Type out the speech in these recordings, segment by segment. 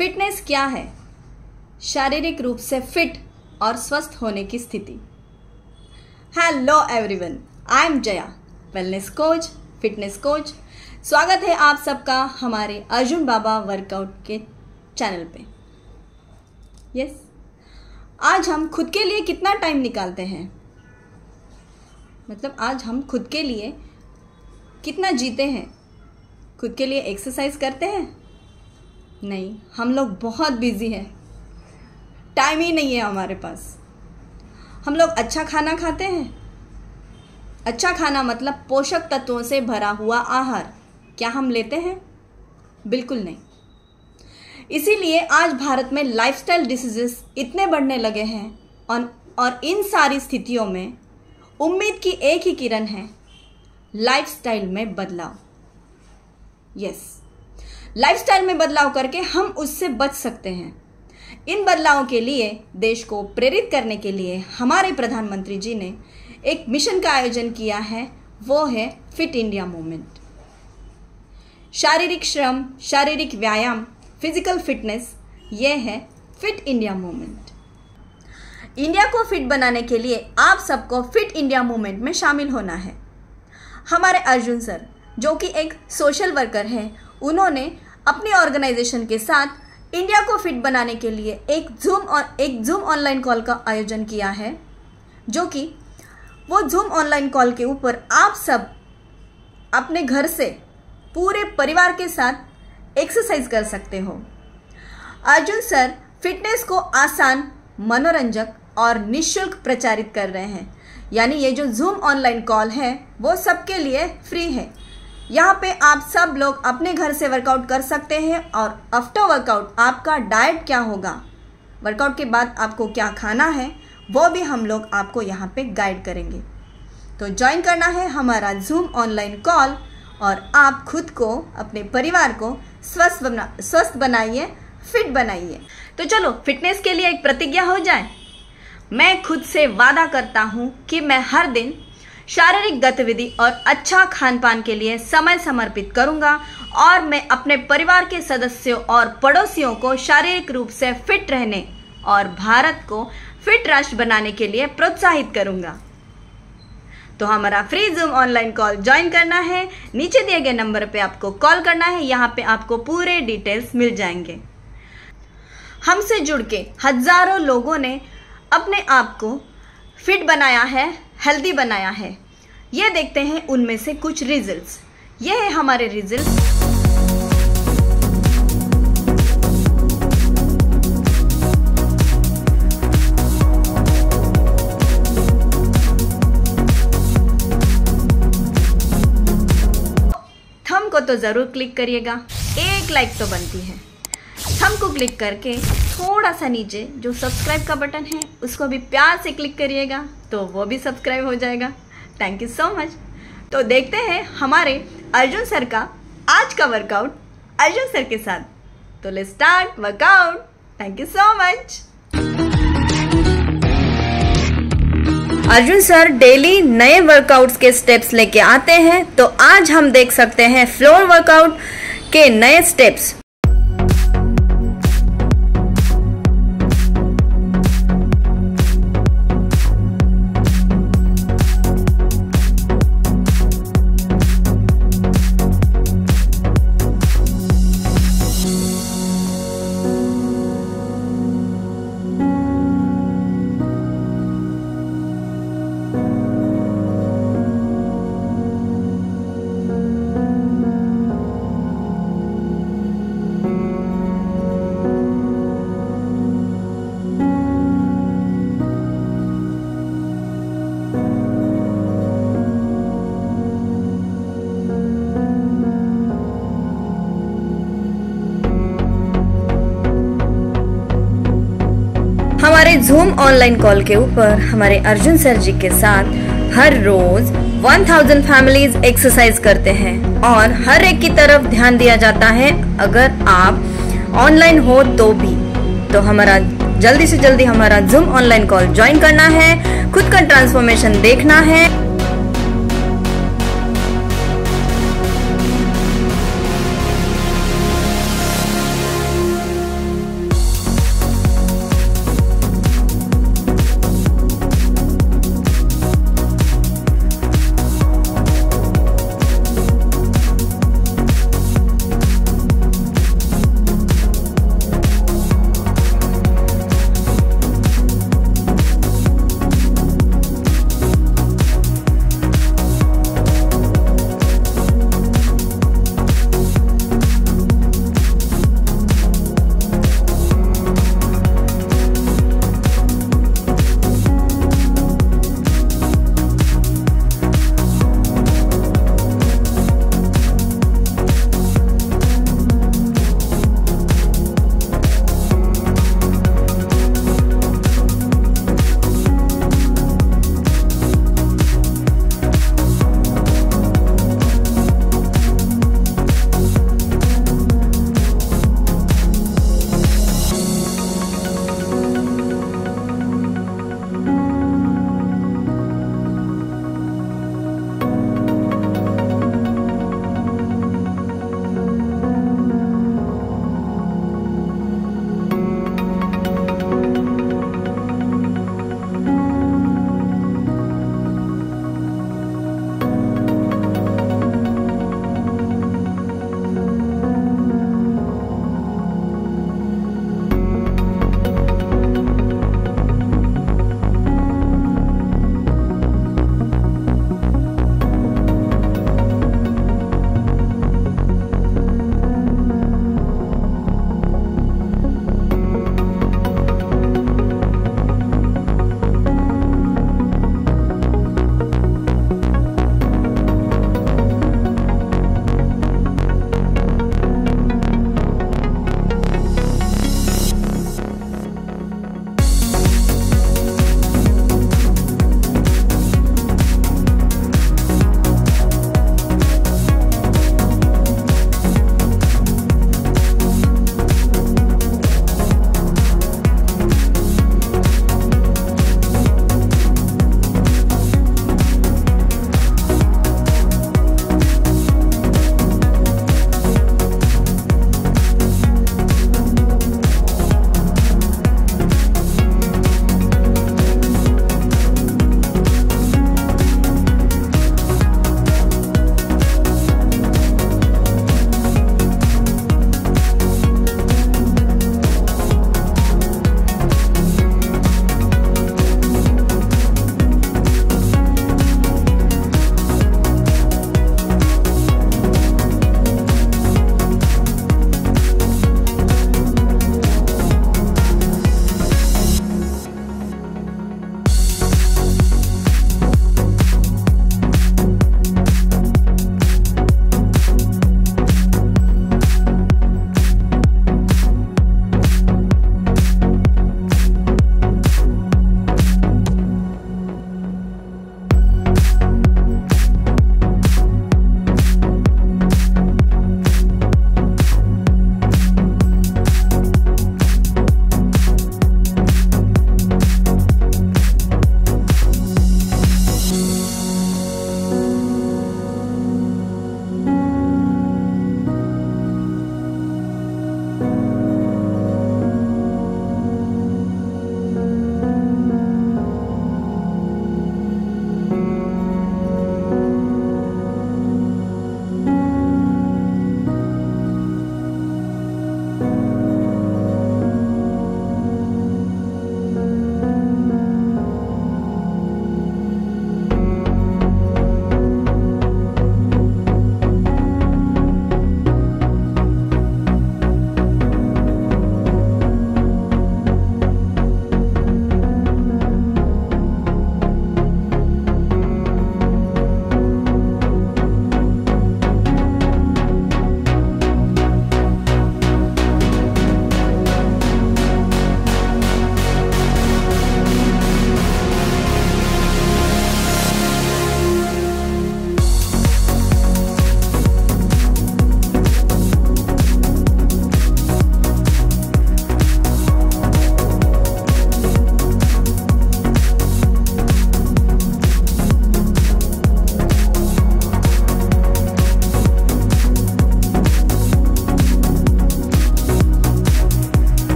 Fitness क्या है? शारीरिक रूप से फिट और स्वस्थ होने की स्थिति। Hello everyone, I am Jaya, wellness coach, fitness coach. स्वागत है आप सबका हमारे अर्जुन बाबा वर्कआउट के चैनल पे। यस, आज हम खुद के लिए कितना टाइम निकालते हैं? मतलब आज हम खुद के लिए कितना जीते हैं? खुद के लिए एक्सरसाइज करते हैं? नहीं, हम लोग बहुत बिजी हैं, टाइम ही नहीं है हमारे पास। हम लोग अच्छा खाना खाते हैं। अच्छा खाना मतलब पोषक तत्वों से भरा हुआ आहार क्या हम लेते हैं? बिल्कुल नहीं। इसीलिए आज भारत में लाइफस्टाइल डिसीजेस इतने बढ़ने लगे हैं और इन सारी स्थितियों में उम्मीद की एक ही किरण है, लाइफस्टाइल में बदलाव। यस, लाइफस्टाइल में बदलाव करके हम उससे बच सकते हैं। इन बदलावों के लिए देश को प्रेरित करने के लिए हमारे प्रधानमंत्री जी ने एक मिशन का आयोजन किया है, वो है फिट इंडिया मूवमेंट। शारीरिक श्रम, शारीरिक व्यायाम, फिजिकल फिटनेस, ये है फिट इंडिया मूवमेंट। इंडिया को फिट बनाने के लिए आप सबको फिट इंडिया मूवमेंट में शामिल होना है। हमारे अर्जुन सर, जो कि एक सोशल वर्कर हैं, उन्होंने अपनी ऑर्गेनाइजेशन के साथ इंडिया को फिट बनाने के लिए एक जूम ऑनलाइन कॉल का आयोजन किया है, जो कि वो जूम ऑनलाइन कॉल के ऊपर आप सब अपने घर से पूरे परिवार के साथ एक्सरसाइज कर सकते हो। अर्जुन सर फिटनेस को आसान, मनोरंजक और निःशुल्क प्रचारित कर रहे हैं। यानी ये जो जूम ऑनलाइन कॉल है वो सबके लिए फ्री है। यहाँ पे आप सब लोग अपने घर से वर्कआउट कर सकते हैं और आफ्टर वर्कआउट आपका डाइट क्या होगा, वर्कआउट के बाद आपको क्या खाना है, वो भी हम लोग आपको यहाँ पे गाइड करेंगे। तो ज्वाइन करना है हमारा जूम ऑनलाइन कॉल और आप खुद को, अपने परिवार को स्वस्थ बनाइए, फिट बनाइए। तो चलो फिटनेस के लिए एक प्रतिज्ञा हो जाए। मैं खुद से वादा करता हूँ कि मैं हर दिन शारीरिक गतिविधि और अच्छा खान पान के लिए समय समर्पित करूंगा और मैं अपने परिवार के सदस्यों और पड़ोसियों को शारीरिक रूप से फिट रहने और भारत को फिट राष्ट्र बनाने के लिए प्रोत्साहित करूंगा। तो हमारा free Zoom online call join करना है, नीचे दिए गए नंबर पे आपको कॉल करना है। यहाँ पे आपको पूरे डिटेल्स मिल जाएंगे। हमसे जुड़ के हजारों लोगों ने अपने आप को फिट बनाया है, हेल्दी बनाया है। ये देखते हैं उनमें से कुछ रिजल्ट्स। ये है हमारे रिजल्ट्स। थंब को तो जरूर क्लिक करिएगा, एक लाइक तो बनती है। थंब को क्लिक करके थोड़ा सा नीचे जो सब्सक्राइब का बटन है उसको भी प्यार से क्लिक करिएगा, तो वो भी सब्सक्राइब हो जाएगा। Thank you so much. तो देखते हैं हमारे अर्जुन सर का आज का वर्कआउट अर्जुन सर के साथ। तो let's start workout. Thank you so much. Arjun sir daily नए वर्कआउट्स के स्टेप्स लेके आते हैं, तो आज हम देख सकते हैं फ्लोर वर्कआउट के नए स्टेप्स। हमारे जूम ऑनलाइन कॉल के ऊपर हमारे अर्जुन सर जी के साथ हर रोज 1000 फैमिलीज एक्सरसाइज करते हैं और हर एक की तरफ ध्यान दिया जाता है। अगर आप ऑनलाइन हो तो भी, तो हमारा जल्दी से जल्दी हमारा जूम ऑनलाइन कॉल ज्वाइन करना है, खुद का ट्रांसफॉर्मेशन देखना है।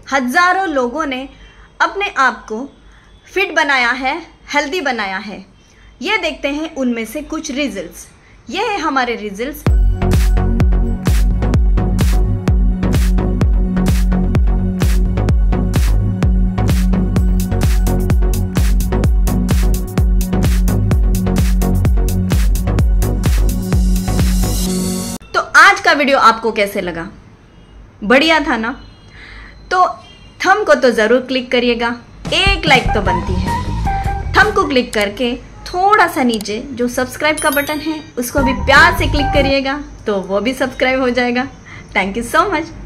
हज़ारों लोगों ने अपने आप को फिट बनाया है, हेल्दी बनाया है। ये देखते हैं उनमें से कुछ रिजल्ट्स। ये है हमारे रिजल्ट्स। तो आज का वीडियो आपको कैसे लगा? बढ़िया था ना? तो थंब को तो ज़रूर क्लिक करिएगा, एक लाइक तो बनती है। थंब को क्लिक करके थोड़ा सा नीचे जो सब्सक्राइब का बटन है उसको भी प्यार से क्लिक करिएगा, तो वो भी सब्सक्राइब हो जाएगा। Thank you so much.